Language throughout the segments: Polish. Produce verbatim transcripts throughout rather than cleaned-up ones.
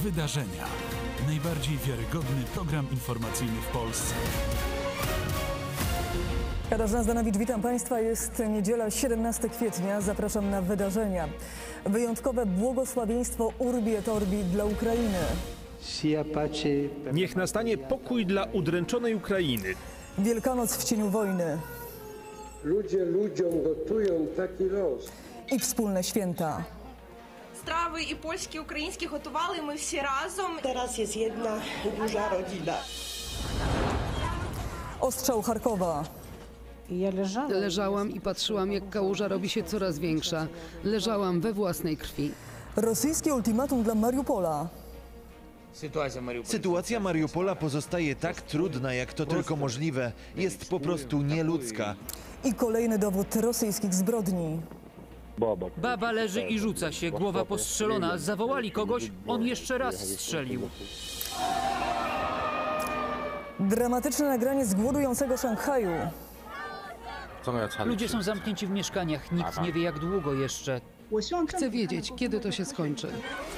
Wydarzenia. Najbardziej wiarygodny program informacyjny w Polsce. Katarzyna Zdanowicz, witam Państwa. Jest niedziela, siedemnastego kwietnia. Zapraszam na wydarzenia. Wyjątkowe błogosławieństwo Urbi et Orbi dla Ukrainy. Niech nastanie pokój dla udręczonej Ukrainy. Wielkanoc w cieniu wojny. Ludzie ludziom gotują taki los. I wspólne święta. Strawy i polskie, i ukraińskie gotowali my wszyscy razem. Teraz jest jedna duża rodzina. Ostrzał Charkowa. Leżałam i patrzyłam, jak kałuża robi się coraz większa. Leżałam we własnej krwi. Rosyjskie ultimatum dla Mariupola. Sytuacja Mariupola pozostaje tak trudna, jak to tylko możliwe. Jest po prostu nieludzka. I kolejny dowód rosyjskich zbrodni. Baba leży i rzuca się, głowa postrzelona. Zawołali kogoś, on jeszcze raz strzelił. Dramatyczne nagranie z głodującego Szanghaju. Ludzie są zamknięci w mieszkaniach, nikt nie wie jak długo jeszcze. Chcę wiedzieć, kiedy to się skończy.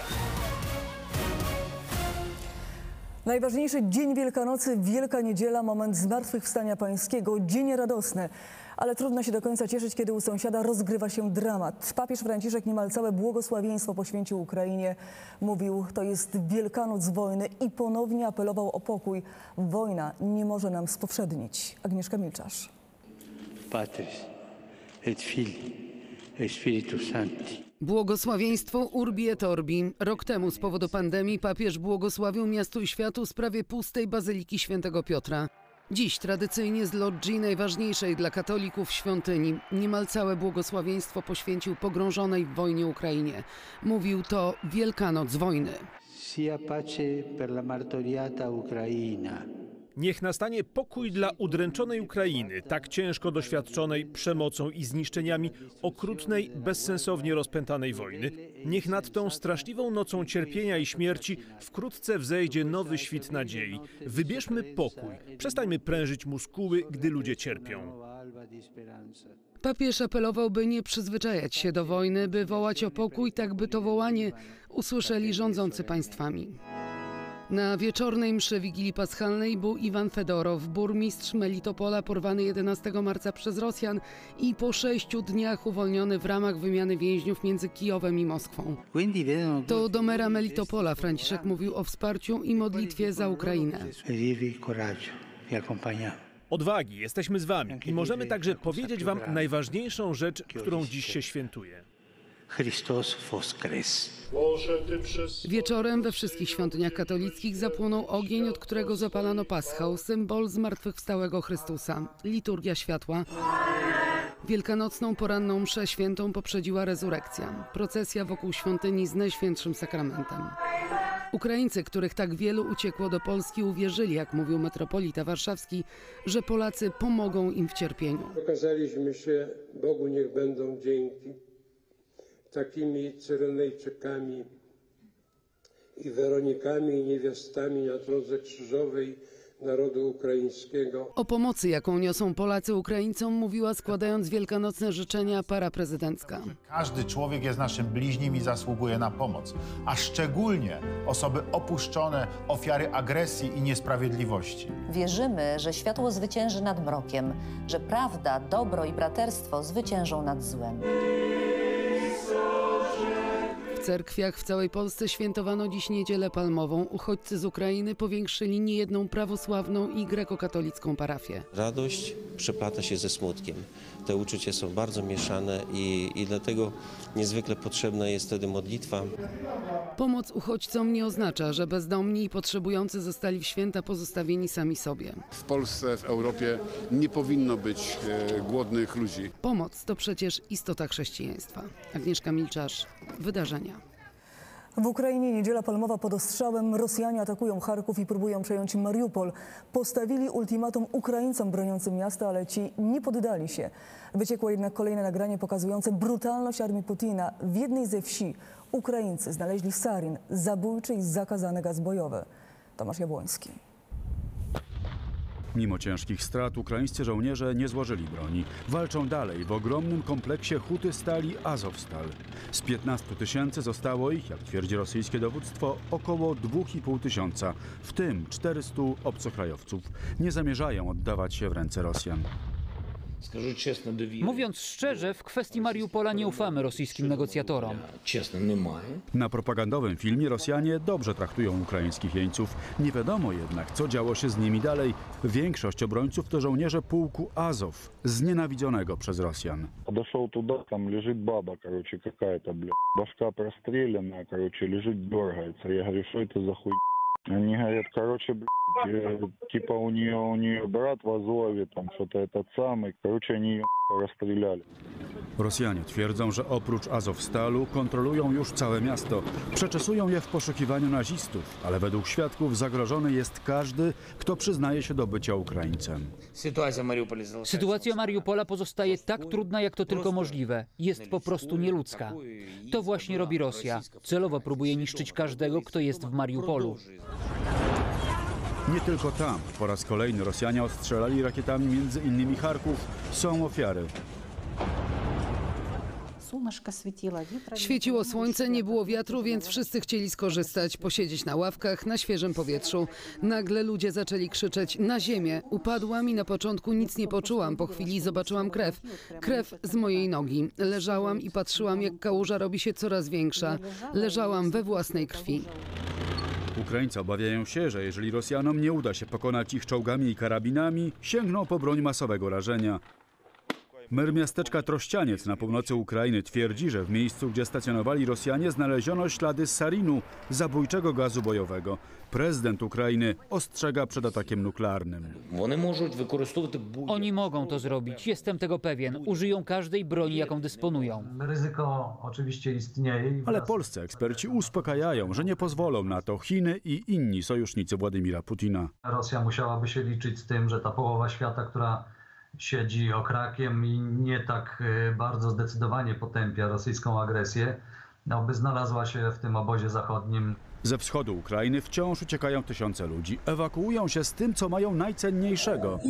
Najważniejszy dzień Wielkanocy, Wielka Niedziela, moment zmartwychwstania pańskiego, dzień radosny. Ale trudno się do końca cieszyć, kiedy u sąsiada rozgrywa się dramat. Papież Franciszek niemal całe błogosławieństwo poświęcił Ukrainie. Mówił, to jest Wielkanoc wojny i ponownie apelował o pokój. Wojna nie może nam spowszednić. Agnieszka Milczarz. Patris et Filii et Spiritus Sancti. Błogosławieństwo Urbi et Orbi. Rok temu z powodu pandemii papież błogosławił miastu i światu z prawie pustej Bazyliki Świętego Piotra. Dziś tradycyjnie z logii najważniejszej dla katolików świątyni niemal całe błogosławieństwo poświęcił pogrążonej w wojnie Ukrainie. Mówił to Wielkanoc wojny. Sia pace per la martoriata Ucraina. Niech nastanie pokój dla udręczonej Ukrainy, tak ciężko doświadczonej przemocą i zniszczeniami okrutnej, bezsensownie rozpętanej wojny. Niech nad tą straszliwą nocą cierpienia i śmierci wkrótce wzejdzie nowy świt nadziei. Wybierzmy pokój, przestańmy prężyć muskuły, gdy ludzie cierpią. Papież apelował, by nie przyzwyczajać się do wojny, by wołać o pokój, tak by to wołanie usłyszeli rządzący państwami. Na wieczornej mszy Wigilii Paschalnej był Iwan Fedorow, burmistrz Melitopola, porwany jedenastego marca przez Rosjan i po sześciu dniach uwolniony w ramach wymiany więźniów między Kijowem i Moskwą. To do mera Melitopola Franciszek mówił o wsparciu i modlitwie za Ukrainę. Odwagi, jesteśmy z wami i możemy także powiedzieć wam najważniejszą rzecz, którą dziś się świętuje. Chrystus voskres. Wieczorem we wszystkich świątyniach katolickich zapłonął ogień, od którego zapalano paschał, symbol zmartwychwstałego Chrystusa, liturgia światła. Wielkanocną poranną mszę świętą poprzedziła rezurekcja, procesja wokół świątyni z Najświętszym Sakramentem. Ukraińcy, których tak wielu uciekło do Polski, uwierzyli, jak mówił metropolita warszawski, że Polacy pomogą im w cierpieniu. Pokazaliśmy się, Bogu niech będą dzięki, takimi Cyrenejczykami i Weronikami i niewiastami na drodze krzyżowej narodu ukraińskiego. O pomocy, jaką niosą Polacy Ukraińcom, mówiła, składając wielkanocne życzenia, para prezydencka. Każdy człowiek jest naszym bliźnim i zasługuje na pomoc, a szczególnie osoby opuszczone, ofiary agresji i niesprawiedliwości. Wierzymy, że światło zwycięży nad mrokiem, że prawda, dobro i braterstwo zwyciężą nad złem. W cerkwiach w całej Polsce świętowano dziś Niedzielę Palmową. Uchodźcy z Ukrainy powiększyli niejedną prawosławną i grekokatolicką parafię. Radość przeplata się ze smutkiem. Te uczucia są bardzo mieszane i, i dlatego niezwykle potrzebna jest wtedy modlitwa. Pomoc uchodźcom nie oznacza, że bezdomni i potrzebujący zostali w święta pozostawieni sami sobie. W Polsce, w Europie nie powinno być e, głodnych ludzi. Pomoc to przecież istota chrześcijaństwa. Agnieszka Milczarz, wydarzenia. W Ukrainie niedziela palmowa pod ostrzałem. Rosjanie atakują Charków i próbują przejąć Mariupol. Postawili ultimatum Ukraińcom broniącym miasta, ale ci nie poddali się. Wyciekło jednak kolejne nagranie pokazujące brutalność armii Putina. W jednej ze wsi Ukraińcy znaleźli sarin, zabójczy i zakazany gaz bojowy. Tomasz Jabłoński. Mimo ciężkich strat ukraińscy żołnierze nie złożyli broni. Walczą dalej w ogromnym kompleksie huty stali Azovstal. Z piętnastu tysięcy zostało ich, jak twierdzi rosyjskie dowództwo, około dwóch i pół tysiąca, w tym czterystu obcokrajowców. Nie zamierzają oddawać się w ręce Rosjan. Mówiąc szczerze, w kwestii Mariupola nie ufamy rosyjskim negocjatorom. Na propagandowym filmie Rosjanie dobrze traktują ukraińskich jeńców. Nie wiadomo jednak, co działo się z nimi dalej. Większość obrońców to żołnierze pułku Azow, znienawidzonego przez Rosjan. Подошел туда, там лежит баба, короче, какая-то, бля. Башка простреленная, короче, лежит, дергается. Я говорю, что это за хуй? Они говорят, короче, блядь, типа у нее, у нее брат в Азове, там что-то этот самый. Короче, они ее расстреляли. Rosjanie twierdzą, że oprócz Azowstalu kontrolują już całe miasto. Przeczesują je w poszukiwaniu nazistów, ale według świadków zagrożony jest każdy, kto przyznaje się do bycia Ukraińcem. Sytuacja Mariupola pozostaje tak trudna, jak to tylko możliwe. Jest po prostu nieludzka. To właśnie robi Rosja. Celowo próbuje niszczyć każdego, kto jest w Mariupolu. Nie tylko tam. Po raz kolejny Rosjanie ostrzelali rakietami między innymi Charków. Są ofiary. Świeciło słońce, nie było wiatru, więc wszyscy chcieli skorzystać, posiedzieć na ławkach, na świeżym powietrzu. Nagle ludzie zaczęli krzyczeć na ziemię. Upadłam i na początku nic nie poczułam. Po chwili zobaczyłam krew. Krew z mojej nogi. Leżałam i patrzyłam, jak kałuża robi się coraz większa. Leżałam we własnej krwi. Ukraińcy obawiają się, że jeżeli Rosjanom nie uda się pokonać ich czołgami i karabinami, sięgną po broń masowego rażenia. Mer miasteczka Trościaniec na północy Ukrainy twierdzi, że w miejscu, gdzie stacjonowali Rosjanie, znaleziono ślady sarinu, zabójczego gazu bojowego. Prezydent Ukrainy ostrzega przed atakiem nuklearnym. Oni mogą to zrobić, jestem tego pewien. Użyją każdej broni, jaką dysponują. Ryzyko oczywiście istnieje. Ale polscy eksperci uspokajają, że nie pozwolą na to Chiny i inni sojusznicy Władimira Putina. Rosja musiałaby się liczyć z tym, że ta połowa świata, która siedzi okrakiem i nie tak bardzo zdecydowanie potępia rosyjską agresję, no, by znalazła się w tym obozie zachodnim. Ze wschodu Ukrainy wciąż uciekają tysiące ludzi. Ewakuują się z tym, co mają najcenniejszego.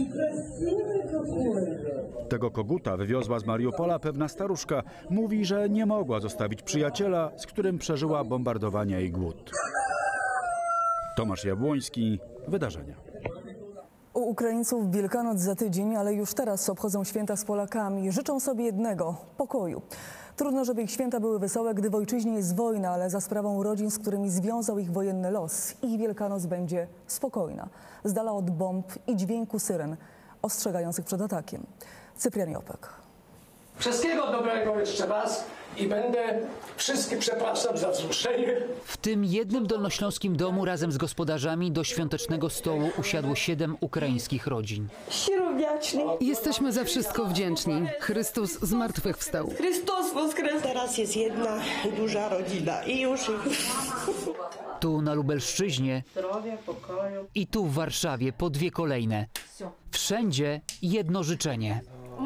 Tego koguta wywiozła z Mariupola pewna staruszka. Mówi, że nie mogła zostawić przyjaciela, z którym przeżyła bombardowania i głód. Tomasz Jabłoński, Wydarzenia. U Ukraińców Wielkanoc za tydzień, ale już teraz obchodzą święta z Polakami. Życzą sobie jednego – pokoju. Trudno, żeby ich święta były wesołe, gdy w ojczyźnie jest wojna, ale za sprawą rodzin, z którymi związał ich wojenny los. Ich Wielkanoc będzie spokojna, z dala od bomb i dźwięku syren ostrzegających przed atakiem. Cyprian Jopek. Wszystkiego dobrego jeszcze raz i będę wszystkich przepraszam za wzruszenie. W tym jednym dolnośląskim domu razem z gospodarzami do świątecznego stołu usiadło siedem ukraińskich rodzin. Jesteśmy za wszystko wdzięczni. Chrystus zmartwychwstał. Chrystus woskres. Teraz jest jedna duża rodzina i już... Tu na Lubelszczyźnie i tu w Warszawie po dwie kolejne. Wszędzie jedno życzenie.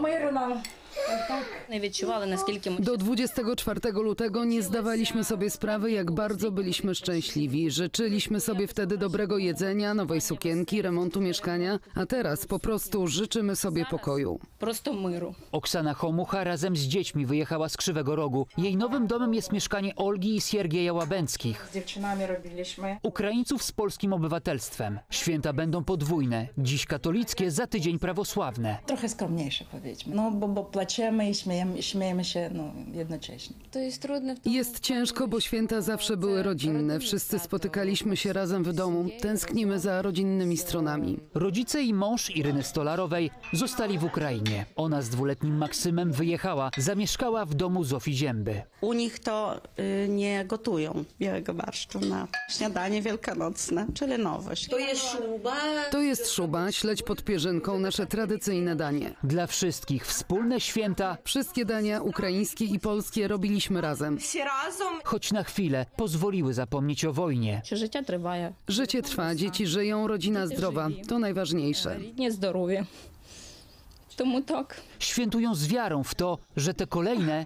Do dwudziestego czwartego lutego nie zdawaliśmy sobie sprawy, jak bardzo byliśmy szczęśliwi. Życzyliśmy sobie wtedy dobrego jedzenia, nowej sukienki, remontu mieszkania, a teraz po prostu życzymy sobie pokoju. Oksana Homucha razem z dziećmi wyjechała z Krzywego Rogu. Jej nowym domem jest mieszkanie Olgi i Siergieja Łabęckich. Ukraińców z polskim obywatelstwem. Święta będą podwójne. Dziś katolickie, za tydzień prawosławne. Trochę skromniejsze, powiedzmy. No, bo, bo płaczemy i śmiejemy, śmiejemy się no, jednocześnie. To jest trudne. Jest ciężko, bo święta zawsze były rodzinne. Wszyscy spotykaliśmy się razem w domu. Tęsknimy za rodzinnymi stronami. Rodzice i mąż Iryny Stolarowej zostali w Ukrainie. Ona z dwuletnim Maksymem wyjechała. Zamieszkała w domu Zofii Zięby. U nich to y, nie gotują białego barszczu na śniadanie wielkanocne, czyli nowość. To jest szuba. To jest szuba, śledź pod pierzynką, nasze tradycyjne danie. Dla wszystkich wspólne święta. Wszystkie dania ukraińskie i polskie robiliśmy razem. Choć na chwilę pozwoliły zapomnieć o wojnie. Życie trwa. Życie trwa, dzieci żyją, rodzina zdrowa. To najważniejsze. Nie zdrowie. Tomu tak. Świętują z wiarą w to, że te kolejne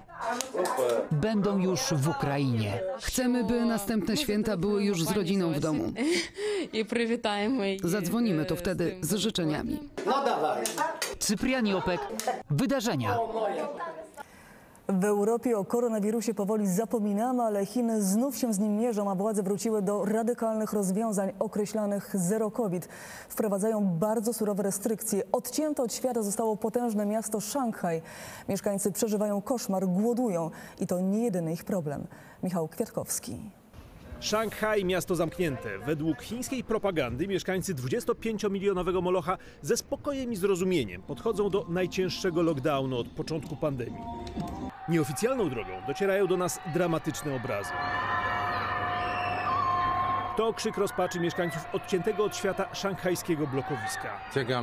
będą już w Ukrainie. Chcemy, by następne święta były już z rodziną w domu. i przywitamy. Zadzwonimy tu wtedy z życzeniami. No dawaj. Cyprian Jopek, wydarzenia. W Europie o koronawirusie powoli zapominamy, ale Chiny znów się z nim mierzą, a władze wróciły do radykalnych rozwiązań określanych zero COVID. Wprowadzają bardzo surowe restrykcje. Odcięte od świata zostało potężne miasto Szanghaj. Mieszkańcy przeżywają koszmar, głodują i to nie jedyny ich problem. Michał Kwiatkowski. Szanghaj, miasto zamknięte. Według chińskiej propagandy mieszkańcy dwudziestopięciomilionowego Molocha ze spokojem i zrozumieniem podchodzą do najcięższego lockdownu od początku pandemii. Nieoficjalną drogą docierają do nas dramatyczne obrazy. To krzyk rozpaczy mieszkańców odciętego od świata szanghajskiego blokowiska.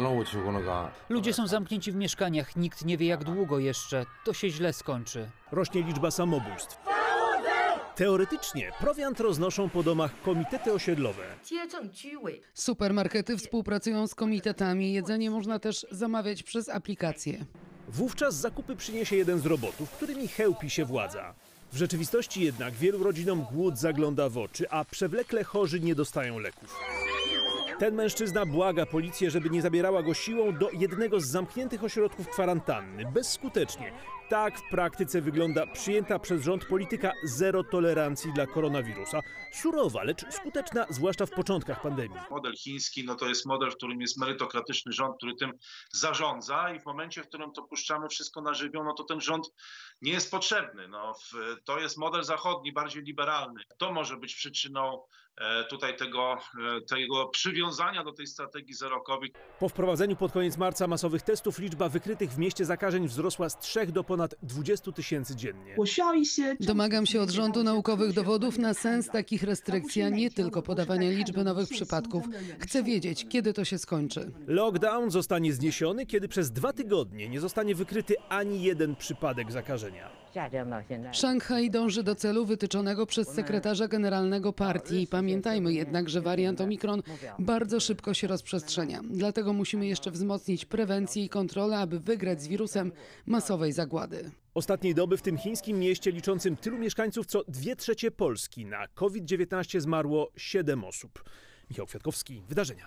Ludzie są zamknięci w mieszkaniach, nikt nie wie jak długo jeszcze. To się źle skończy. Rośnie liczba samobójstw. Teoretycznie prowiant roznoszą po domach komitety osiedlowe. Supermarkety współpracują z komitetami. Jedzenie można też zamawiać przez aplikację. Wówczas zakupy przyniesie jeden z robotów, którymi chełpi się władza. W rzeczywistości jednak wielu rodzinom głód zagląda w oczy, a przewlekle chorzy nie dostają leków. Ten mężczyzna błaga policję, żeby nie zabierała go siłą do jednego z zamkniętych ośrodków kwarantanny. Bezskutecznie. Tak w praktyce wygląda przyjęta przez rząd polityka zero tolerancji dla koronawirusa. Surowa, lecz skuteczna, zwłaszcza w początkach pandemii. Model chiński no to jest model, w którym jest merytokratyczny rząd, który tym zarządza i w momencie, w którym to puszczamy wszystko na żywioł, no to ten rząd nie jest potrzebny. No, w, to jest model zachodni, bardziej liberalny. To może być przyczyną e, tutaj tego, e, tego przywiązania do tej strategii zero COVID. Po wprowadzeniu pod koniec marca masowych testów liczba wykrytych w mieście zakażeń wzrosła z trzech do ponad dwudziestu tysięcy dziennie. Domagam się od rządu naukowych dowodów na sens takich restrykcji, a nie tylko podawania liczby nowych przypadków. Chcę wiedzieć, kiedy to się skończy. Lockdown zostanie zniesiony, kiedy przez dwa tygodnie nie zostanie wykryty ani jeden przypadek zakażenia. Szanghaj dąży do celu wytyczonego przez sekretarza generalnego partii. Pamiętajmy jednak, że wariant Omikron bardzo szybko się rozprzestrzenia. Dlatego musimy jeszcze wzmocnić prewencję i kontrolę, aby wygrać z wirusem masowej zagłady. Ostatniej doby w tym chińskim mieście liczącym tylu mieszkańców co dwie trzecie Polski na COVID dziewiętnaście zmarło siedem osób. Michał Kwiatkowski, wydarzenia.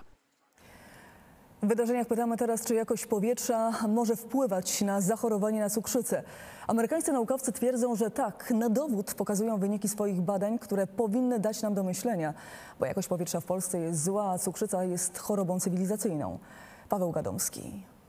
W wydarzeniach pytamy teraz, czy jakość powietrza może wpływać na zachorowanie na cukrzycę. Amerykańscy naukowcy twierdzą, że tak. Na dowód pokazują wyniki swoich badań, które powinny dać nam do myślenia, bo jakość powietrza w Polsce jest zła, a cukrzyca jest chorobą cywilizacyjną. Paweł Gadomski.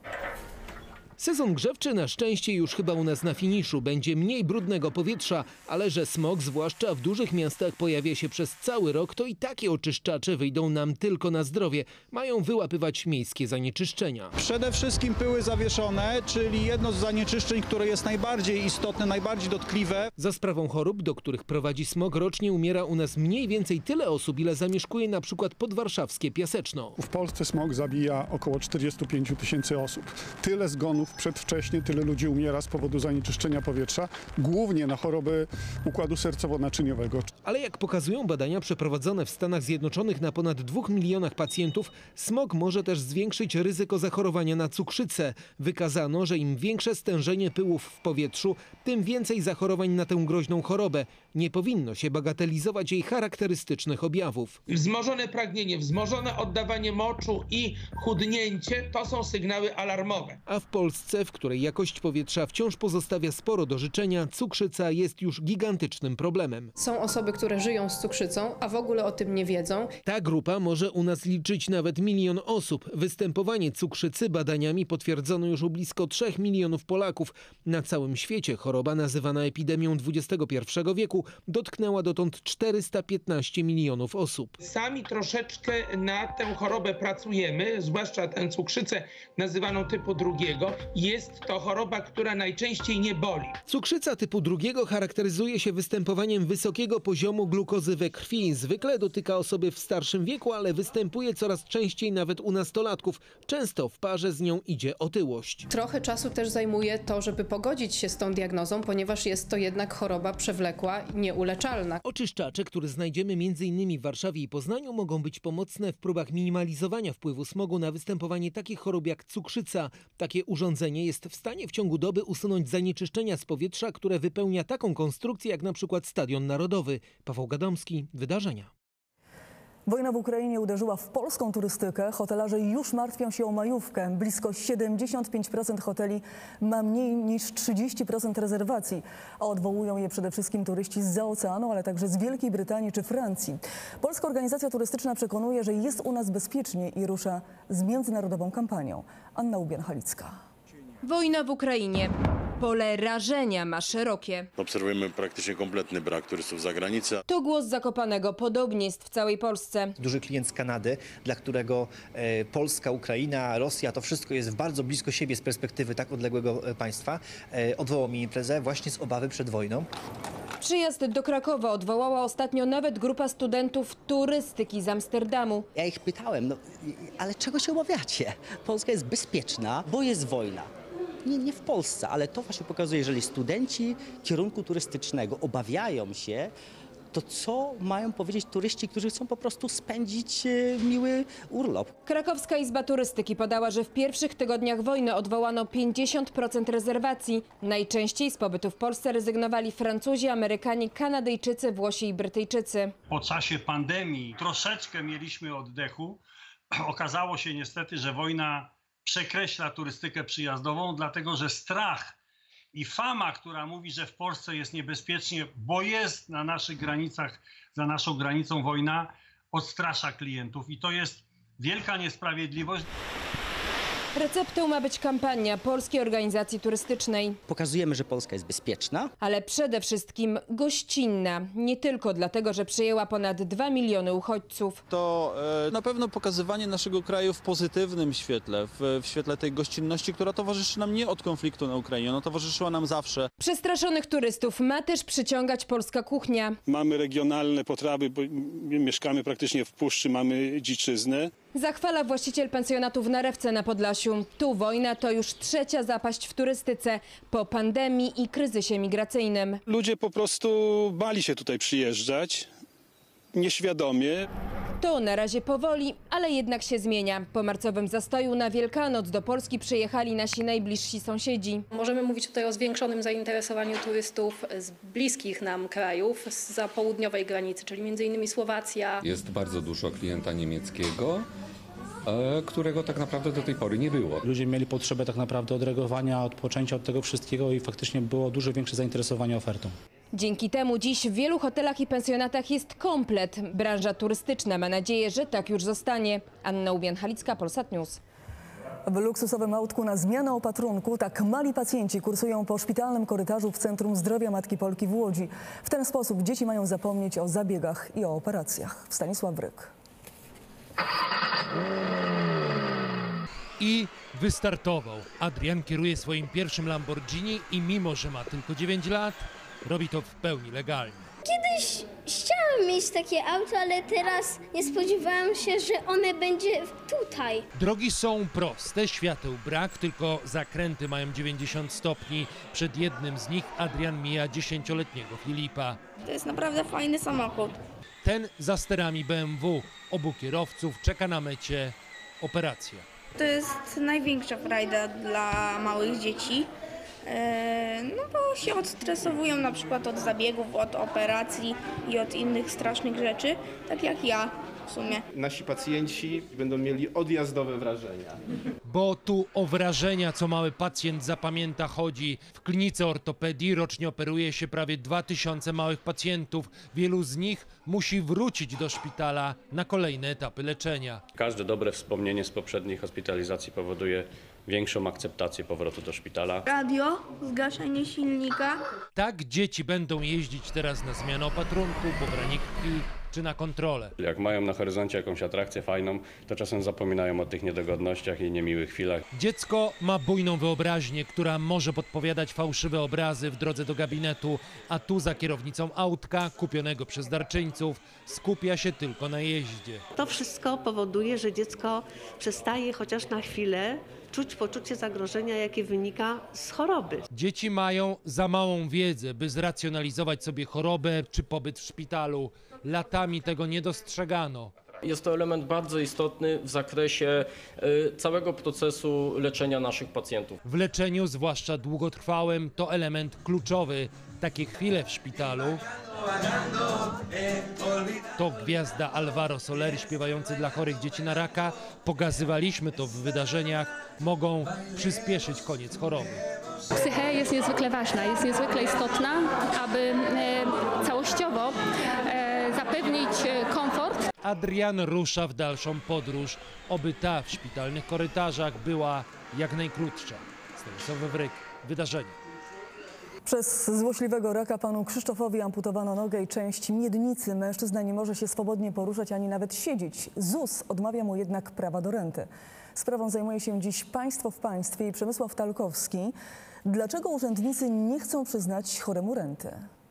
Sezon grzewczy na szczęście już chyba u nas na finiszu. Będzie mniej brudnego powietrza, ale że smog, zwłaszcza w dużych miastach, pojawia się przez cały rok, to i takie oczyszczacze wyjdą nam tylko na zdrowie. Mają wyłapywać miejskie zanieczyszczenia. Przede wszystkim pyły zawieszone, czyli jedno z zanieczyszczeń, które jest najbardziej istotne, najbardziej dotkliwe. Za sprawą chorób, do których prowadzi smog, rocznie umiera u nas mniej więcej tyle osób, ile zamieszkuje na przykład podwarszawskie Piaseczno. W Polsce smog zabija około czterdziestu pięciu tysięcy osób. Tyle zgonów przedwcześnie, tyle ludzi umiera z powodu zanieczyszczenia powietrza, głównie na choroby układu sercowo-naczyniowego. Ale jak pokazują badania przeprowadzone w Stanach Zjednoczonych na ponad dwóch milionach pacjentów, smog może też zwiększyć ryzyko zachorowania na cukrzycę. Wykazano, że im większe stężenie pyłów w powietrzu, tym więcej zachorowań na tę groźną chorobę. Nie powinno się bagatelizować jej charakterystycznych objawów. Wzmożone pragnienie, wzmożone oddawanie moczu i chudnięcie to są sygnały alarmowe. A w Polsce, w której jakość powietrza wciąż pozostawia sporo do życzenia, cukrzyca jest już gigantycznym problemem. Są osoby, które żyją z cukrzycą, a w ogóle o tym nie wiedzą. Ta grupa może u nas liczyć nawet milion osób. Występowanie cukrzycy badaniami potwierdzono już u blisko trzech milionów Polaków. Na całym świecie choroba nazywana epidemią dwudziestego pierwszego wieku dotknęła dotąd czterysta piętnaście milionów osób. Sami troszeczkę na tę chorobę pracujemy, zwłaszcza tę cukrzycę nazywaną typu drugiego. Jest to choroba, która najczęściej nie boli. Cukrzyca typu drugiego charakteryzuje się występowaniem wysokiego poziomu glukozy we krwi. Zwykle dotyka osoby w starszym wieku, ale występuje coraz częściej nawet u nastolatków. Często w parze z nią idzie otyłość. Trochę czasu też zajmuje to, żeby pogodzić się z tą diagnozą, ponieważ jest to jednak choroba przewlekła i nieuleczalna. Oczyszczacze, które znajdziemy między innymi w Warszawie i Poznaniu, mogą być pomocne w próbach minimalizowania wpływu smogu na występowanie takich chorób jak cukrzyca. Takie urządzenie jest w stanie w ciągu doby usunąć zanieczyszczenia z powietrza, które wypełnia taką konstrukcję jak na przykład Stadion Narodowy. Paweł Gadomski, wydarzenia. Wojna w Ukrainie uderzyła w polską turystykę. Hotelarze już martwią się o majówkę. Blisko siedemdziesiąt pięć procent hoteli ma mniej niż trzydzieści procent rezerwacji, a odwołują je przede wszystkim turyści zza oceanu, ale także z Wielkiej Brytanii czy Francji. Polska Organizacja Turystyczna przekonuje, że jest u nas bezpiecznie i rusza z międzynarodową kampanią. Anna Ubian-Halicka. Wojna w Ukrainie. Pole rażenia ma szerokie. Obserwujemy praktycznie kompletny brak turystów z zagranicy. To głos Zakopanego. Podobnie jest w całej Polsce. Duży klient z Kanady, dla którego e, Polska, Ukraina, Rosja, to wszystko jest bardzo blisko siebie z perspektywy tak odległego państwa. E, odwołał mi imprezę właśnie z obawy przed wojną. Przyjazd do Krakowa odwołała ostatnio nawet grupa studentów turystyki z Amsterdamu. Ja ich pytałem, no ale czego się obawiacie? Polska jest bezpieczna, bo jest wojna. Nie, nie w Polsce, ale to właśnie pokazuje, jeżeli studenci kierunku turystycznego obawiają się, to co mają powiedzieć turyści, którzy chcą po prostu spędzić e, miły urlop? Krakowska Izba Turystyki podała, że w pierwszych tygodniach wojny odwołano pięćdziesiąt procent rezerwacji. Najczęściej z pobytu w Polsce rezygnowali Francuzi, Amerykanie, Kanadyjczycy, Włosi i Brytyjczycy. Po czasie pandemii troszeczkę mieliśmy oddechu. Okazało się niestety, że wojna przekreśla turystykę przyjazdową, dlatego że strach i fama, która mówi, że w Polsce jest niebezpiecznie, bo jest na naszych granicach, za naszą granicą wojna, odstrasza klientów i to jest wielka niesprawiedliwość. Receptą ma być kampania Polskiej Organizacji Turystycznej. Pokazujemy, że Polska jest bezpieczna. Ale przede wszystkim gościnna. Nie tylko dlatego, że przyjęła ponad dwa miliony uchodźców. To e, na pewno pokazywanie naszego kraju w pozytywnym świetle, w, w świetle tej gościnności, która towarzyszy nam nie od konfliktu na Ukrainie, ona towarzyszyła nam zawsze. Przestraszonych turystów ma też przyciągać polska kuchnia. Mamy regionalne potrawy, bo mieszkamy praktycznie w puszczy, mamy dziczyznę. Zachwala właściciel pensjonatu w Narewce na Podlasiu. Tu wojna to już trzecia zapaść w turystyce po pandemii i kryzysie migracyjnym. Ludzie po prostu bali się tutaj przyjeżdżać, nieświadomie. To na razie powoli, ale jednak się zmienia. Po marcowym zastoju na Wielkanoc do Polski przyjechali nasi najbliżsi sąsiedzi. Możemy mówić tutaj o zwiększonym zainteresowaniu turystów z bliskich nam krajów, zza południowej granicy, czyli między innymi Słowacja. Jest bardzo dużo klienta niemieckiego, którego tak naprawdę do tej pory nie było. Ludzie mieli potrzebę tak naprawdę odreagowania, odpoczęcia od tego wszystkiego i faktycznie było dużo większe zainteresowanie ofertą. Dzięki temu dziś w wielu hotelach i pensjonatach jest komplet. Branża turystyczna ma nadzieję, że tak już zostanie. Anna Ubian-Halicka, Polsat News. W luksusowym autku na zmianę opatrunku tak mali pacjenci kursują po szpitalnym korytarzu w Centrum Zdrowia Matki Polki w Łodzi. W ten sposób dzieci mają zapomnieć o zabiegach i o operacjach. Stanisław Bryk. I wystartował. Adrian kieruje swoim pierwszym Lamborghini i mimo, że ma tylko dziewięć lat, robi to w pełni legalnie. Kiedyś chciałam mieć takie auto, ale teraz nie spodziewałam się, że one będzie tutaj. Drogi są proste, świateł brak, tylko zakręty mają dziewięćdziesiąt stopni. Przed jednym z nich Adrian mija dziesięcioletniego Filipa. To jest naprawdę fajny samochód. Ten za sterami B M W. Obu kierowców czeka na mecie operacja. To jest największa frajda dla małych dzieci, no bo się odstresowują na przykład od zabiegów, od operacji i od innych strasznych rzeczy, tak jak ja w sumie. Nasi pacjenci będą mieli odjazdowe wrażenia. Bo tu o wrażenia, co mały pacjent zapamięta, chodzi. W klinice ortopedii rocznie operuje się prawie dwa tysiące małych pacjentów. Wielu z nich musi wrócić do szpitala na kolejne etapy leczenia. Każde dobre wspomnienie z poprzedniej hospitalizacji powoduje większą akceptację powrotu do szpitala. Radio, zgaszenie silnika. Tak dzieci będą jeździć teraz na zmianę opatrunku, bobraniki czy na kontrolę. Jak mają na horyzoncie jakąś atrakcję fajną, to czasem zapominają o tych niedogodnościach i niemiłych chwilach. Dziecko ma bujną wyobraźnię, która może podpowiadać fałszywe obrazy w drodze do gabinetu, a tu za kierownicą autka kupionego przez darczyńców skupia się tylko na jeździe. To wszystko powoduje, że dziecko przestaje chociaż na chwilę czuć poczucie zagrożenia, jakie wynika z choroby. Dzieci mają za małą wiedzę, by zracjonalizować sobie chorobę czy pobyt w szpitalu. Latami tego nie dostrzegano. Jest to element bardzo istotny w zakresie y, całego procesu leczenia naszych pacjentów. W leczeniu, zwłaszcza długotrwałym, to element kluczowy. Takie chwile w szpitalu to gwiazda Alvaro Soler śpiewający dla chorych dzieci na raka. Pokazywaliśmy to w wydarzeniach. Mogą przyspieszyć koniec choroby. Psyche jest niezwykle ważna, jest niezwykle istotna, aby e, całościowo e, zapewnić komfort. Adrian rusza w dalszą podróż, oby ta w szpitalnych korytarzach była jak najkrótsza. Stanisław Wawryk, wydarzenie. Przez złośliwego raka panu Krzysztofowi amputowano nogę i część miednicy. Mężczyzna nie może się swobodnie poruszać ani nawet siedzieć. Z U S odmawia mu jednak prawa do renty. Sprawą zajmuje się dziś Państwo w Państwie i Przemysław Talkowski. Dlaczego urzędnicy nie chcą przyznać choremu renty?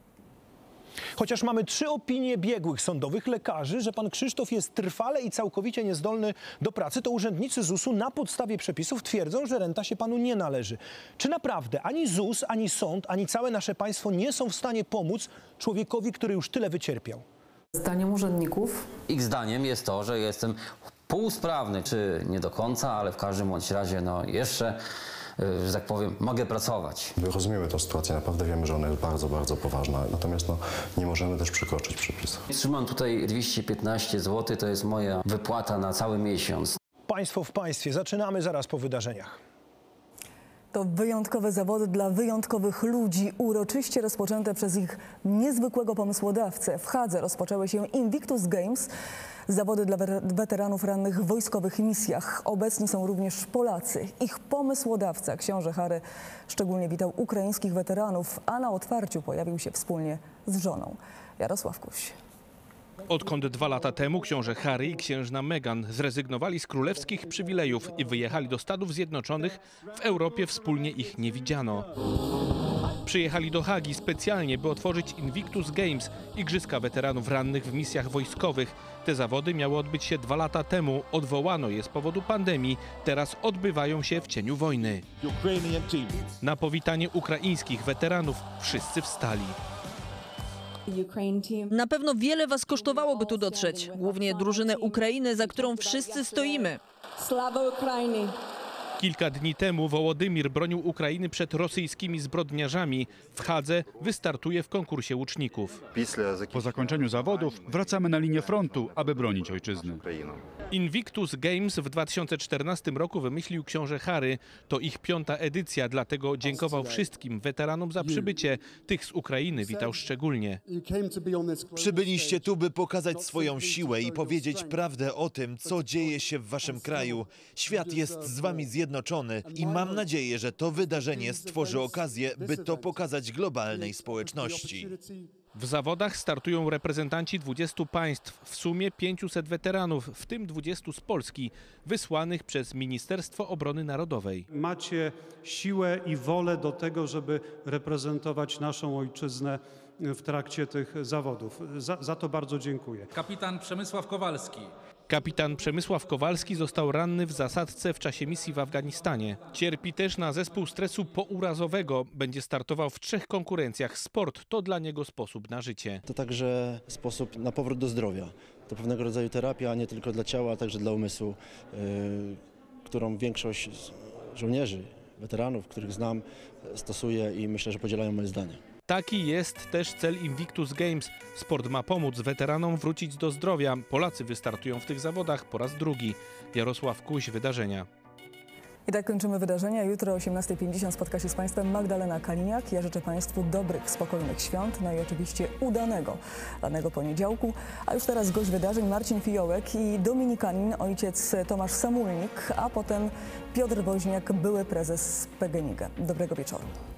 Chociaż mamy trzy opinie biegłych sądowych lekarzy, że pan Krzysztof jest trwale i całkowicie niezdolny do pracy, to urzędnicy Z U S u na podstawie przepisów twierdzą, że renta się panu nie należy. Czy naprawdę ani Z U S, ani sąd, ani całe nasze państwo nie są w stanie pomóc człowiekowi, który już tyle wycierpiał? Zdaniem urzędników? Ich zdaniem jest to, że jestem półsprawny, czy nie do końca, ale w każdym bądź razie no jeszcze, że tak powiem, mogę pracować. Rozumiemy tę sytuację, naprawdę wiemy, że ona jest bardzo, bardzo poważna, natomiast no, nie możemy też przekroczyć przepisów. Trzymam tutaj dwieście piętnaście złotych, to jest moja wypłata na cały miesiąc. Państwo w Państwie, zaczynamy zaraz po wydarzeniach. To wyjątkowe zawody dla wyjątkowych ludzi, uroczyście rozpoczęte przez ich niezwykłego pomysłodawcę. W Hadze rozpoczęły się Invictus Games, zawody dla weteranów rannych w wojskowych misjach. Obecni są również Polacy. Ich pomysłodawca, książę Harry, szczególnie witał ukraińskich weteranów, a na otwarciu pojawił się wspólnie z żoną. Jarosław Kuś. Odkąd dwa lata temu książę Harry i księżna Meghan zrezygnowali z królewskich przywilejów i wyjechali do Stanów Zjednoczonych, w Europie wspólnie ich nie widziano. Przyjechali do Hagi specjalnie, by otworzyć Invictus Games, igrzyska weteranów rannych w misjach wojskowych. Te zawody miały odbyć się dwa lata temu, odwołano je z powodu pandemii, teraz odbywają się w cieniu wojny. Na powitanie ukraińskich weteranów wszyscy wstali. Na pewno wiele was kosztowałoby tu dotrzeć, głównie drużynę Ukrainy, za którą wszyscy stoimy. Sława Ukrainie! Kilka dni temu Wołodymir bronił Ukrainy przed rosyjskimi zbrodniarzami. W Hadze wystartuje w konkursie łuczników. Po zakończeniu zawodów wracamy na linię frontu, aby bronić ojczyzny. Invictus Games w dwa tysiące czternastym roku wymyślił książę Harry. To ich piąta edycja, dlatego dziękował wszystkim weteranom za przybycie. Tych z Ukrainy witał szczególnie. Przybyliście tu, by pokazać swoją siłę i powiedzieć prawdę o tym, co dzieje się w waszym kraju. Świat jest z wami zjednoczony i mam nadzieję, że to wydarzenie stworzy okazję, by to pokazać globalnej społeczności. W zawodach startują reprezentanci dwudziestu państw, w sumie pięciuset weteranów, w tym dwudziestu z Polski, wysłanych przez Ministerstwo Obrony Narodowej. Macie siłę i wolę do tego, żeby reprezentować naszą ojczyznę w trakcie tych zawodów. Za, za to bardzo dziękuję. Kapitan Przemysław Kowalski. Kapitan Przemysław Kowalski został ranny w zasadzce w czasie misji w Afganistanie. Cierpi też na zespół stresu pourazowego. Będzie startował w trzech konkurencjach. Sport to dla niego sposób na życie. To także sposób na powrót do zdrowia. To pewnego rodzaju terapia, nie tylko dla ciała, a także dla umysłu, yy, którą większość żołnierzy, weteranów, których znam, stosuje i myślę, że podzielają moje zdanie. Taki jest też cel Invictus Games. Sport ma pomóc weteranom wrócić do zdrowia. Polacy wystartują w tych zawodach po raz drugi. Jarosław Kuś, wydarzenia. I tak kończymy wydarzenia. Jutro o osiemnastej pięćdziesiąt spotka się z Państwem Magdalena Kaliniak. Ja życzę Państwu dobrych, spokojnych świąt, no i oczywiście udanego, danego poniedziałku. A już teraz gość wydarzeń Marcin Fiołek i dominikanin ojciec Tomasz Samulnik, a potem Piotr Woźniak, były prezes P G N iG. Dobrego wieczoru.